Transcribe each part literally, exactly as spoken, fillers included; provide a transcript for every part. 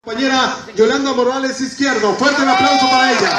Compañera Yolanda Morales Izquierdo, fuerte el aplauso para ella.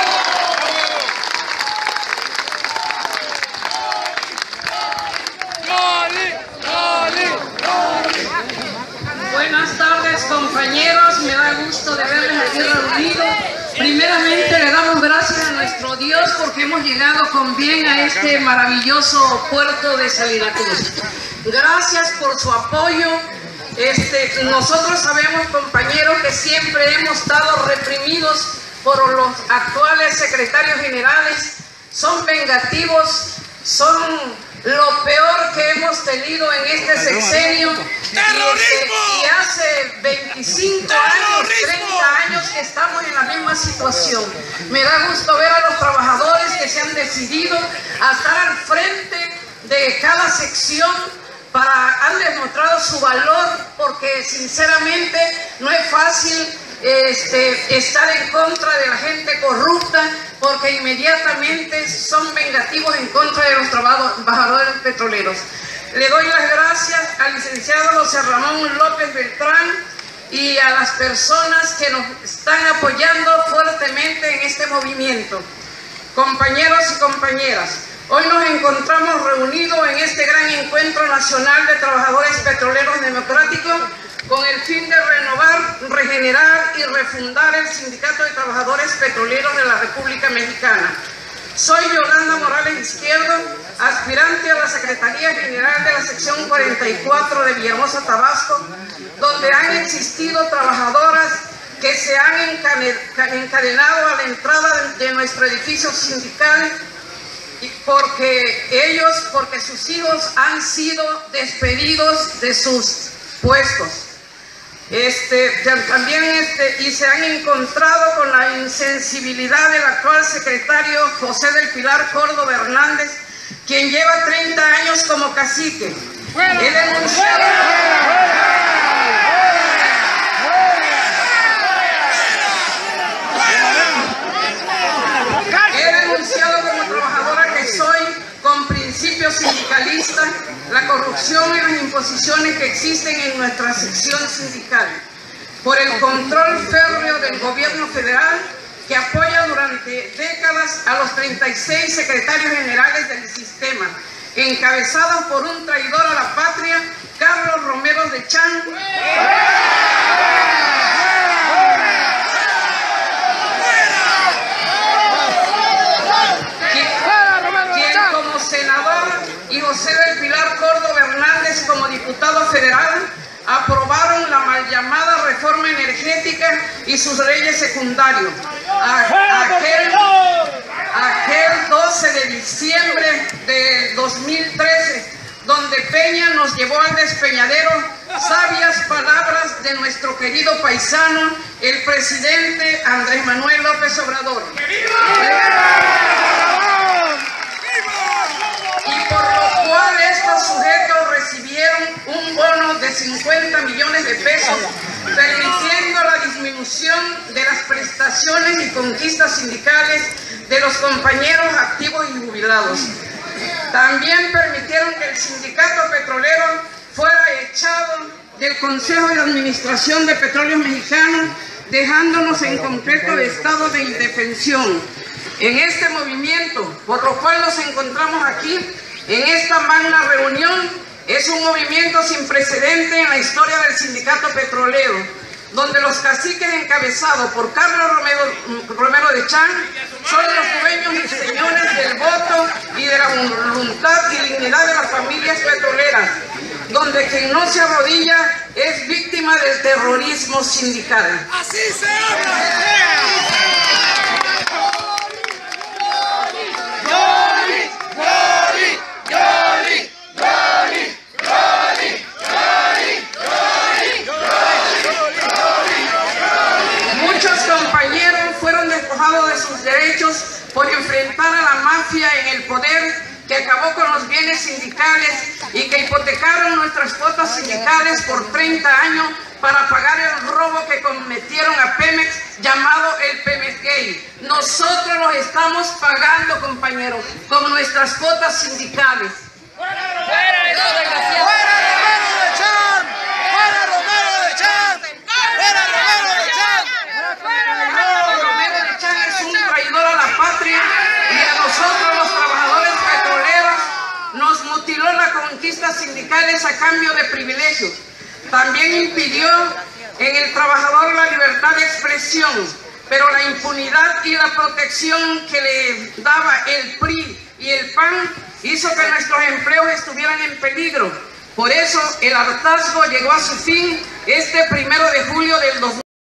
Buenas tardes, compañeros, me da gusto de verles aquí reunidos. Primeramente le damos gracias a nuestro Dios porque hemos llegado con bien a este maravilloso puerto de Salina Cruz. Gracias por su apoyo. Este, nosotros sabemos, compañeros, que siempre hemos estado reprimidos por los actuales secretarios generales. Son vengativos, son lo peor que hemos tenido en este sexenio. Y, este, y hace veinticinco años, treinta años que estamos en la misma situación. Me da gusto ver a los trabajadores que se han decidido a estar al frente de cada sección. Para, han demostrado su valor porque sinceramente no es fácil este, estar en contra de la gente corrupta, porque inmediatamente son vengativos en contra de los trabajadores petroleros. Le doy las gracias al licenciado José Ramón López Beltrán y a las personas que nos están apoyando fuertemente en este movimiento. Compañeros y compañeras, hoy nos encontramos reunidos en este gran encuentro nacional de trabajadores petroleros democráticos con el fin de renovar, regenerar y refundar el Sindicato de Trabajadores Petroleros de la República Mexicana. Soy Yolanda Morales Izquierdo, aspirante a la Secretaría General de la Sección cuarenta y cuatro de Villahermosa, Tabasco, donde han existido trabajadoras que se han encadenado a la entrada de nuestro edificio sindical porque ellos, porque sus hijos han sido despedidos de sus puestos. Este, también este, y se han encontrado con la insensibilidad del actual secretario José del Pilar Córdoba Hernández, quien lleva treinta años como cacique. Él enunciado, he denunciado como trabajadora que soy, con principios sindicalistas, la corrupción y las imposiciones que existen en nuestra sección sindical, por el control férreo del gobierno federal que apoya durante décadas a los treinta y seis secretarios generales del sistema, encabezados por un traidor a la patria, Carlos Romero de Champ, y José del Pilar Córdoba Hernández como diputado federal aprobaron la mal llamada reforma energética y sus leyes secundarias. Aquel, aquel doce de diciembre de dos mil trece, donde Peña nos llevó al despeñadero, sabias palabras de nuestro querido paisano, el presidente Andrés Manuel López Obrador. Y por lo cual estos sujetos recibieron un bono de cincuenta millones de pesos, permitiendo la disminución de las prestaciones y conquistas sindicales de los compañeros activos y jubilados. También permitieron que el sindicato petrolero fuera echado del Consejo de Administración de Petróleos Mexicanos, dejándonos en completo estado de indefensión. En este movimiento, por lo cual nos encontramos aquí, en esta magna reunión, es un movimiento sin precedente en la historia del sindicato petrolero, donde los caciques encabezados por Carlos Romero, Romero de Champ son los dueños y señores del voto y de la voluntad y dignidad de las familias petroleras, donde quien no se arrodilla es víctima del terrorismo sindical. ¡Así se habla! Muchos compañeros fueron despojados de sus derechos por enfrentar a la mafia en el poder, que acabó con los bienes sindicales y que hipotecaron nuestras cuotas sindicales por treinta años para pagar el robo que cometieron a Pemex, llamado el Pemex Gate. Nosotros los estamos pagando, compañeros, con nuestras cuotas sindicales. ¡Fuera Romero de Champ! ¡Fuera Romero de Champ! ¡Fuera Romero de conquistas sindicales a cambio de privilegios. También impidió en el trabajador la libertad de expresión, pero la impunidad y la protección que le daba el P R I y el P A N hizo que nuestros empleos estuvieran en peligro. Por eso el hartazgo llegó a su fin este primero de julio del dos mil